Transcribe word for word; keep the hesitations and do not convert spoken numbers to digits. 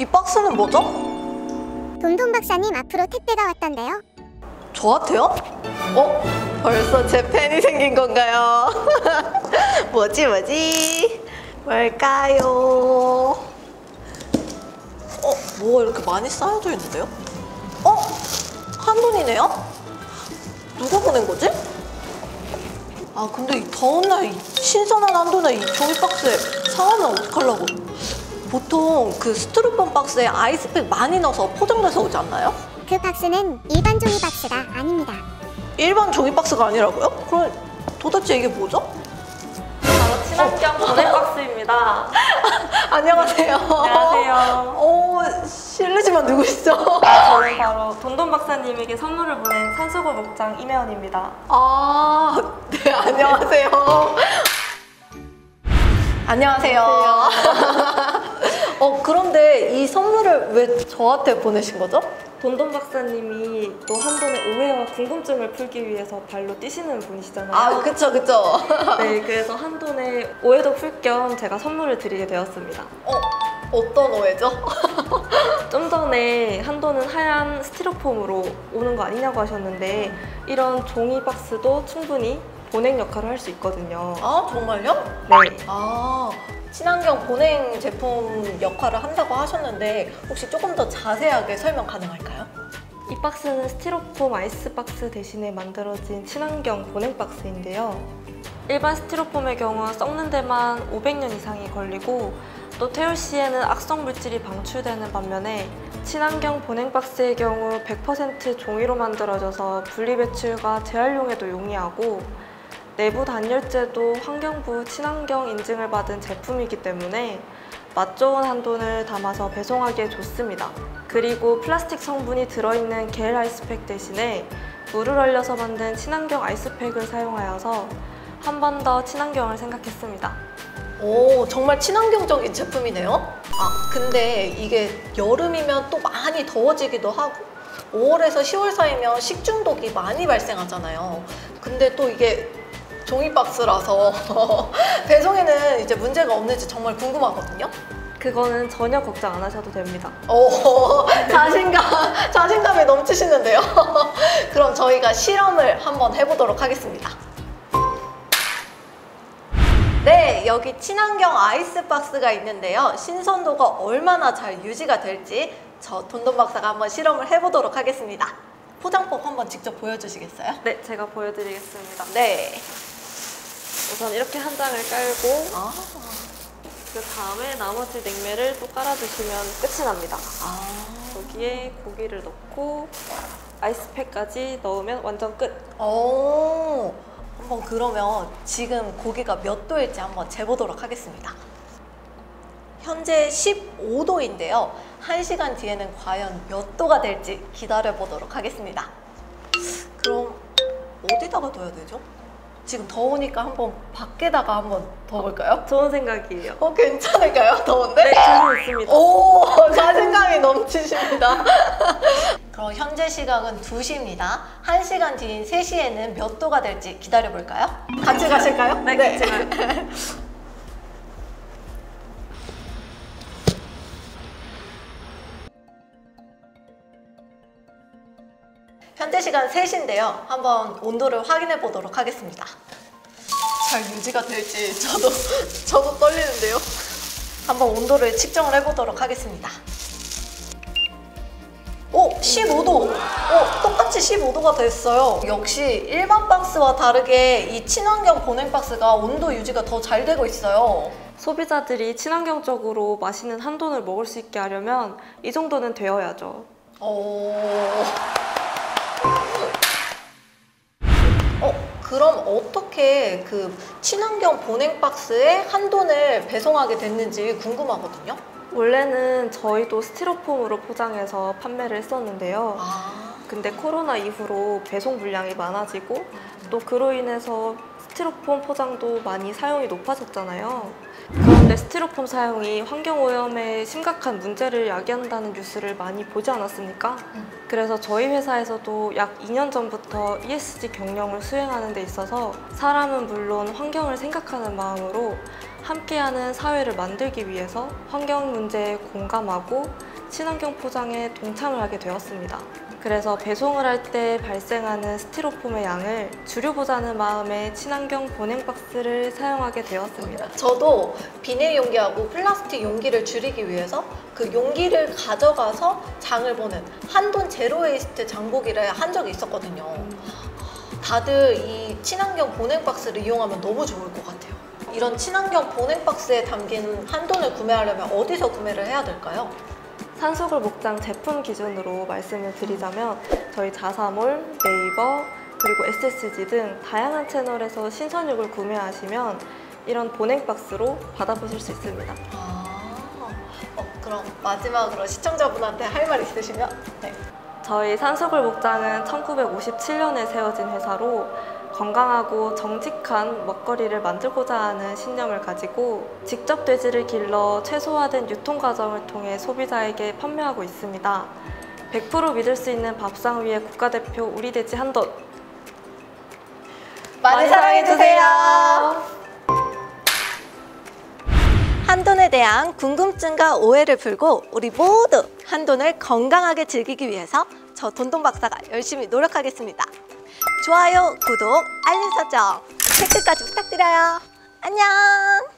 이 박스는 뭐죠? 돈돈 박사님 앞으로 택배가 왔던데요. 저한테요? 어? 벌써 제 팬이 생긴 건가요? 뭐지 뭐지? 뭘까요? 어? 뭐가 이렇게 많이 쌓여져 있는데요? 어? 한돈이네요? 누가 보낸 거지? 아 근데 이 더운 날 이 신선한 한돈을 이 종이 박스에 상하면 어떡하려고. 보통 그 스티로폼 박스에 아이스팩 많이 넣어서 포장돼서 오지 않나요? 그 박스는 일반 종이 박스가 아닙니다. 일반 종이 박스가 아니라고요? 그럼 도대체 이게 뭐죠? 바로 친환경 보냉 박스입니다. 안녕하세요. 안녕하세요. 오, 실례지만 누구시죠? 저는 바로 돈돈 박사님에게 선물을 보낸 산수골 목장 임혜원입니다. 아, 네, 안녕하세요. 안녕하세요. 어, 그런데 이 선물을 왜 저한테 보내신 거죠? 돈돈 박사님이 또 한돈의 오해와 궁금증을 풀기 위해서 발로 뛰시는 분이시잖아요. 아, 그쵸, 그쵸. 네, 그래서 한돈의 오해도 풀 겸 제가 선물을 드리게 되었습니다. 어, 어떤 오해죠? 좀 전에 한돈은 하얀 스티로폼으로 오는 거 아니냐고 하셨는데 이런 종이 박스도 충분히 보냉 역할을 할 수 있거든요. 아, 정말요? 네. 아, 친환경 보냉 제품 역할을 한다고 하셨는데 혹시 조금 더 자세하게 설명 가능할까요? 이 박스는 스티로폼 아이스박스 대신에 만들어진 친환경 보냉 박스인데요. 일반 스티로폼의 경우 썩는 데만 오백 년 이상이 걸리고 또 태울 시에는 악성 물질이 방출되는 반면에 친환경 보냉 박스의 경우 백 퍼센트 종이로 만들어져서 분리배출과 재활용에도 용이하고 내부 단열재도 환경부 친환경 인증을 받은 제품이기 때문에 맛 좋은 한돈을 담아서 배송하기에 좋습니다. 그리고 플라스틱 성분이 들어있는 겔 아이스팩 대신에 물을 얼려서 만든 친환경 아이스팩을 사용하여서 한 번 더 친환경을 생각했습니다. 오, 정말 친환경적인 제품이네요. 아, 근데 이게 여름이면 또 많이 더워지기도 하고 오월에서 시월 사이면 식중독이 많이 발생하잖아요. 근데 또 이게 종이 박스라서 배송에는 이제 문제가 없는지 정말 궁금하거든요. 그거는 전혀 걱정 안 하셔도 됩니다. 오, 자신감, 자신감이 넘치시는데요. 그럼 저희가 실험을 한번 해보도록 하겠습니다. 네, 여기 친환경 아이스박스가 있는데요. 신선도가 얼마나 잘 유지가 될지 저 돈돈 박사가 한번 실험을 해보도록 하겠습니다. 포장법 한번 직접 보여주시겠어요? 네, 제가 보여드리겠습니다. 네. 우선 이렇게 한 장을 깔고 아, 그 다음에 나머지 냉매를 또 깔아주시면 끝이 납니다. 아. 여기에 고기를 넣고 아이스팩까지 넣으면 완전 끝! 오, 한번 그러면 지금 고기가 몇 도일지 한번 재보도록 하겠습니다. 현재 십오 도인데요. 한 시간 뒤에는 과연 몇 도가 될지 기다려보도록 하겠습니다. 그럼 어디다가 둬야 되죠? 지금 더우니까 한번 밖에다가 한번 둬볼까요? 좋은 생각이에요. 어, 괜찮을까요? 더운데? 네, 자신 있습니다. 오, 자신감이 넘치십니다. 그럼 현재 시각은 두 시입니다. 한 시간 뒤인 세 시에는 몇 도가 될지 기다려볼까요? 같이 가실까요? 네, 같이 가요. 현재 시간 세 시인데요. 한번 온도를 확인해 보도록 하겠습니다. 잘 유지가 될지 저도, 저도 떨리는데요. 한번 온도를 측정을 해보도록 하겠습니다. 오! 십오 도! 오, 똑같이 십오 도가 됐어요. 역시 일반 박스와 다르게 이 친환경 보냉 박스가 온도 유지가 더 잘 되고 있어요. 소비자들이 친환경적으로 맛있는 한돈을 먹을 수 있게 하려면 이 정도는 되어야죠. 오... 어, 그럼 어떻게 그 친환경 보냉 박스에 한돈을 배송하게 됐는지 궁금하거든요. 원래는 저희도 스티로폼으로 포장해서 판매를 했었는데요. 아, 근데 코로나 이후로 배송 물량이 많아지고 또 그로 인해서 스티로폼 포장도 많이 사용이 높아졌잖아요. 그런데 스티로폼 사용이 환경오염에 심각한 문제를 야기한다는 뉴스를 많이 보지 않았습니까? 그래서 저희 회사에서도 약 이 년 전부터 이에스지 경영을 수행하는 데 있어서 사람은 물론 환경을 생각하는 마음으로 함께하는 사회를 만들기 위해서 환경 문제에 공감하고 친환경 포장에 동참을 하게 되었습니다. 그래서 배송을 할 때 발생하는 스티로폼의 양을 줄여보자는 마음에 친환경 보냉 박스를 사용하게 되었습니다. 저도 비닐 용기하고 플라스틱 용기를 줄이기 위해서 그 용기를 가져가서 장을 보는 한돈 제로웨이스트 장보기를 한 적이 있었거든요. 다들 이 친환경 보냉 박스를 이용하면 너무 좋을 것 같아요. 이런 친환경 보냉 박스에 담긴 한돈을 구매하려면 어디서 구매를 해야 될까요? 산수골 목장 제품 기준으로 말씀을 드리자면 저희 자사몰, 네이버, 그리고 에스에스지 등 다양한 채널에서 신선육을 구매하시면 이런 보냉 박스로 받아보실 수 있습니다. 아, 어, 그럼 마지막으로 시청자분한테 할 말 있으시면? 네. 저희 산수골 목장은 천구백오십칠 년에 세워진 회사로 건강하고 정직한 먹거리를 만들고자 하는 신념을 가지고 직접 돼지를 길러 최소화된 유통 과정을 통해 소비자에게 판매하고 있습니다. 백 퍼센트 믿을 수 있는 밥상 위의 국가대표 우리 돼지 한돈 많이 사랑해주세요. 한돈에 대한 궁금증과 오해를 풀고 우리 모두 한돈을 건강하게 즐기기 위해서 저 돈돈박사가 열심히 노력하겠습니다. 좋아요, 구독, 알림 설정, 댓글까지 부탁드려요. 안녕!